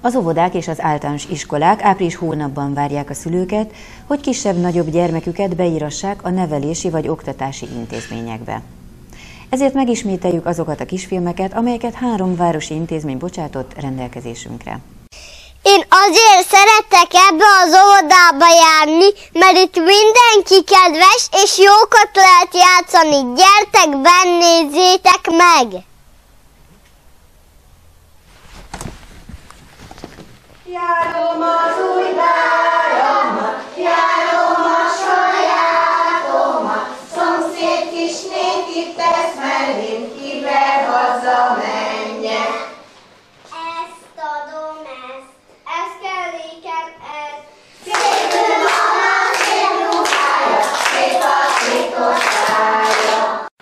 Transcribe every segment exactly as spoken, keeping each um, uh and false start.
Az óvodák és az általános iskolák április hónapban várják a szülőket, hogy kisebb-nagyobb gyermeküket beírassák a nevelési vagy oktatási intézményekbe. Ezért megismételjük azokat a kisfilmeket, amelyeket három városi intézmény bocsátott rendelkezésünkre. Én azért szeretek ebbe az óvodába járni, mert itt mindenki kedves, és jókat lehet játszani. Gyertek benn, nézzétek meg! Járom az új váromat, járom a sajátomat, szomszéd kisnék itt tesz mellém, kivel hazamenjek. Ezt adom, ezt, ezt kell nékem, ez. Szép van a szép ruhája, szép a titkos szája.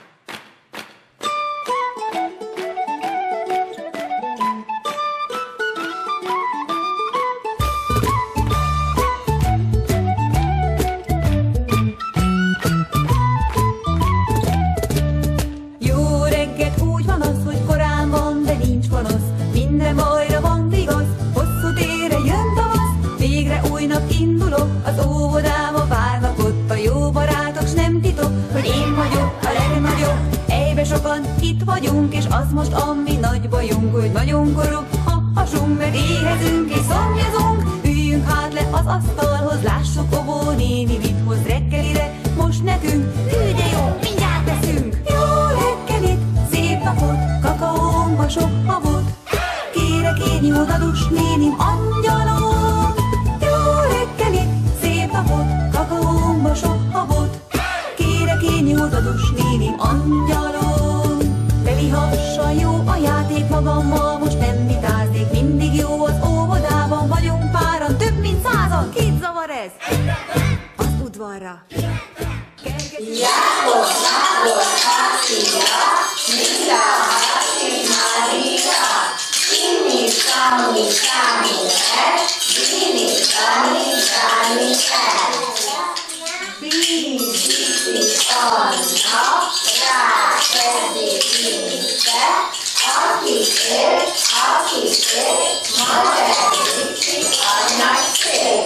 Az óvodába várnak ott a jó barátok, s nem titok, hogy én vagyok a legnagyobb. Ejbe sokan itt vagyunk, és az most a mi nagy bajunk, hogy nagyon korog a hasunk, mert éhezünk és szomjazunk. Üljünk hát le az asztalhoz, lássuk Obó néni mit hoz reggelire most nekünk. Hű, de jó, mindjárt teszünk. Jó reggelit, szép napot, kakaónkba sok habot. Kérek én jó dadus nénim, angyalom. Kakaómba sok habot, kérek én jó dadus nénim, angyalom. Teli hassal jó a játék, magammal most nem vitáznék, mindig jó az óvodában, vagyunk páran, több mint százan. Kit zavar ez? Az udvarra. Jákos, Jákos, Hászia, Misa, Hászí, Mária, Inni, Számi, Számi, El, Bini, Számi, Számi, El. Bini, Bini, Anna, rákezdi Binite, aki él, aki él, Maternici, Anna szél.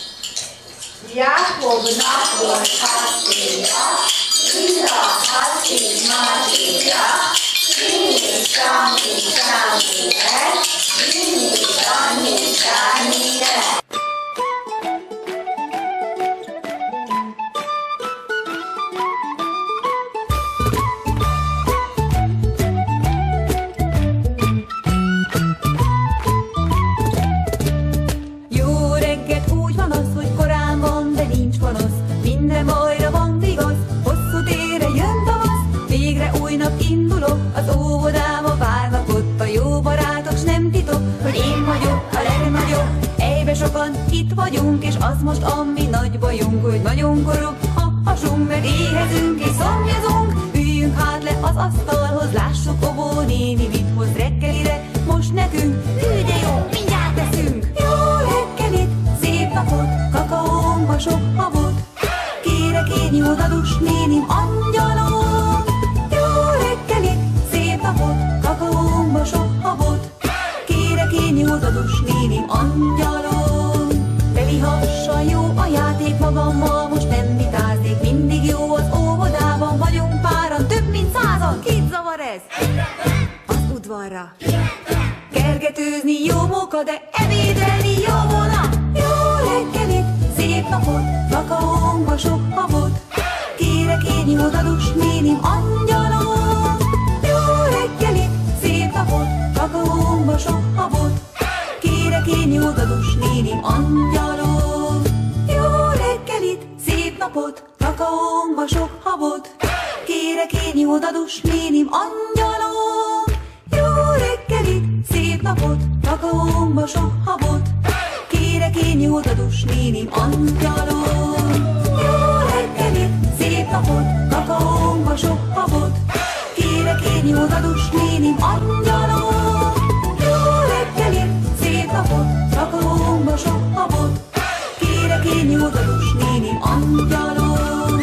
Jákobnak volt Hászia, Misa, Hászí, Mária, Bini, Számi, Számi, El, Bini, Számi, Számi, El. Az óvodába várnak ott a jó barátok, s nem titok, hogy én vagyok a legnagyobb. Ejbe sokan itt vagyunk, és az most a mi nagy bajunk, hogy nagyon korog a hasunk, mert éhezünk és szomjazunk. Üljünk hát le az asztalhoz, lássuk Obó néni mit hoz reggelire most nekünk. Hű, de jó, mindjárt teszünk. Jó reggelit, szép napot, kakaómba sok habot. Kérek én jó dadus nénim, angyalom. Kakaómba sok habot, kérek én jó dadus nénim, angyalom. Teli hassal jó a játék, magammal most nem vitáznék, mindig jó az óvodában, vagyunk páran, több mint százan. Kit zavar ez? Az udvarra. Kergetőzni jó móka, de ebédelni jó volna. Jó reggelit, szép napot, kakaómba sok habot. Kérek én jó dadus nénim, angyalom. Kakaómba sok habot, kérek én jó dadus nénim, angyalom. Jó reggelit, szép napot, kakaómba sok habot, kérek én jó dadus nénim, angyalom. Jó reggelit, szép napot, kakaómba sok habot, kérek én jó dadus nénim, angyalom. Jó reggelit, szép napot, kakaómba sok habot, kérek én jó dadus nénim, angyalom. Kakaómba sok habot, kérek én jó dadus nénim, angyalom.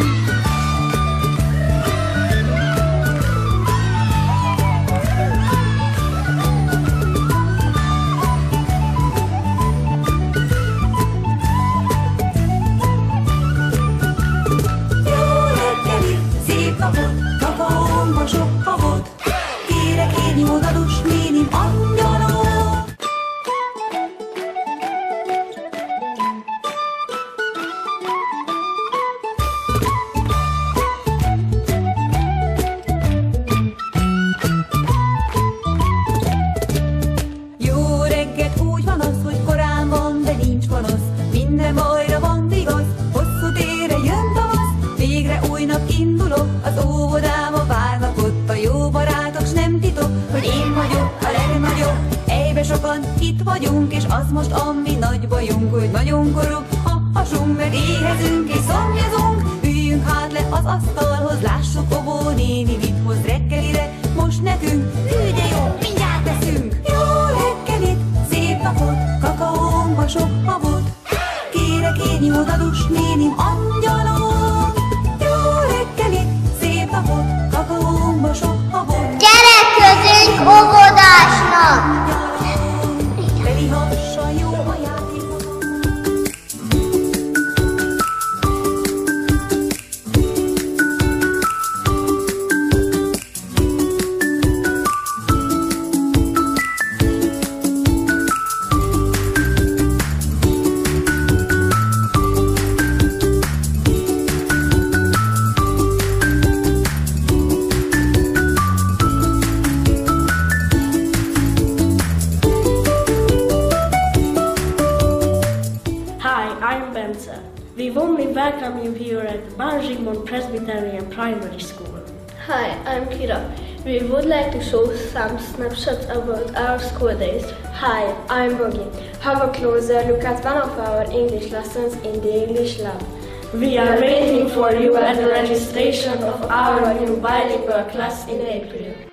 Egyre sokan itt vagyunk, és az most a mi nagy bajunk, hogy nagyon korog a hasunk, meg éhezünk és szomjazunk. Üljünk hát le az asztalhoz, lássuk Obó néni mit hoz reggelire most nekünk. Hű, de jó, mindjárt teszünk! Jó reggelit, szép napot, kakaónkba sok habot. Kérek én jó dadus nénim, angyalom. Jó reggelit, szép napot, kakaónkba sok habot. Gyerekkezünk óvodásnak! Teli hassal jó a játékot. We warmly welcome you here at Balzsigmond Presbyterian Primary School. Hi, I'm Kira. We would like to show some snapshots about our school days. Hi, I'm Bogi. Have a closer look at one of our English lessons in the English Lab. We are waiting for you at the registration of our new bilingual class in April.